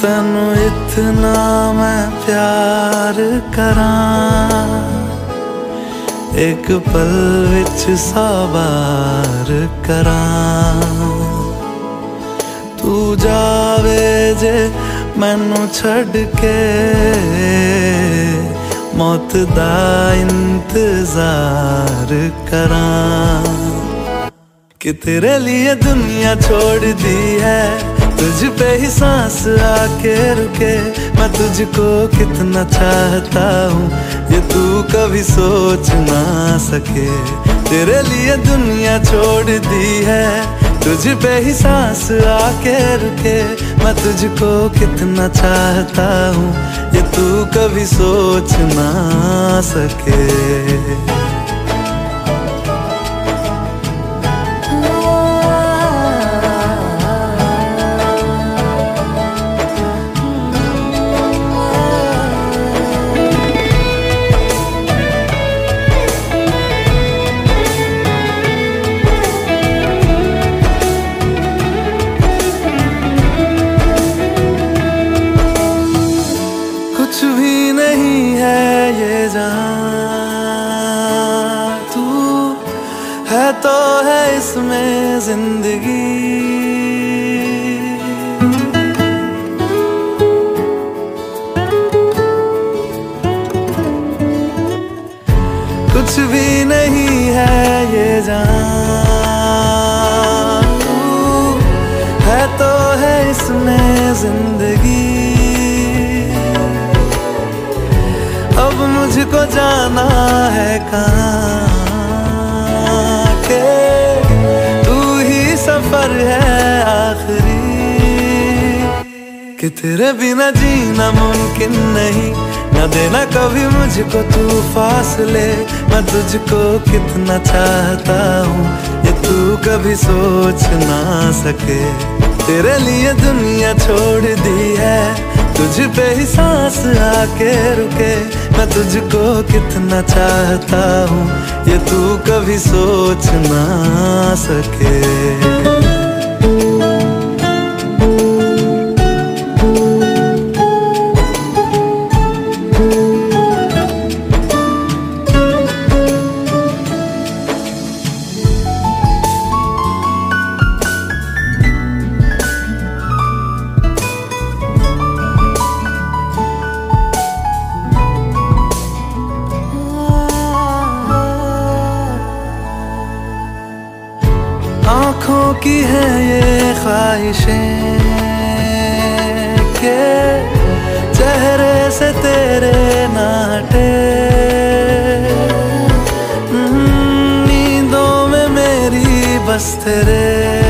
तेनू इतना मैं प्यार करां, एक पल विच 100 बार करां। तू जावे जे मैनू छड़ के, मौत दा इंतजार करां। कि तेरे लिए दुनिया छोड़ दी है, तुझ पे ही सांस आके रुके। मैं तुझको कितना चाहता हूँ ये तू कभी सोच ना सके। तेरे लिए दुनिया छोड़ दी है, तुझ पे ही सांस आके रुके। मैं तुझको कितना चाहता हूँ ये तू कभी सोच ना सके। कुछ भी नहीं है ये जहां, तू है तो है इसमें जिंदगी। कुछ भी नहीं है ये जहां, तू है तो है इसमें जिंदगी। अब मुझको जाना है कहाँ के तू ही सफर है आखिरी। कि तेरे बिना जीना मुमकिन नहीं, न देना कभी मुझको तू फासले। मैं तुझको कितना चाहता हूँ ये तू कभी सोच ना सके। तेरे लिए दुनिया छोड़ दी है, तुझ पे ही सांस आके रुके। मैं तुझको कितना चाहता हूँ ये तू कभी सोच ना सके। आँखों की है ये ख्वाहिशें के चेहरे से तेरे ना हटे। नींदों में मेरी बस तेरे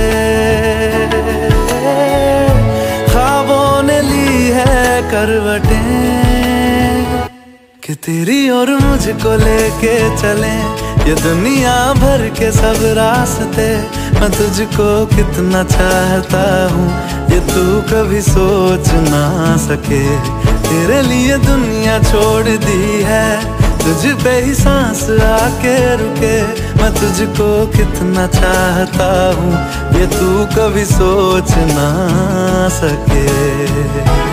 ख्वाबों ने ली है करवटें। कि तेरी और मुझको लेके चले ये दुनिया भर के सब रास्ते। मैं तुझको कितना चाहता हूँ ये तू कभी सोच ना सके। तेरे लिए दुनिया छोड़ दी है, तुझ पे ही सांस आके रुके। मैं तुझको कितना चाहता हूँ ये तू कभी सोच ना सके।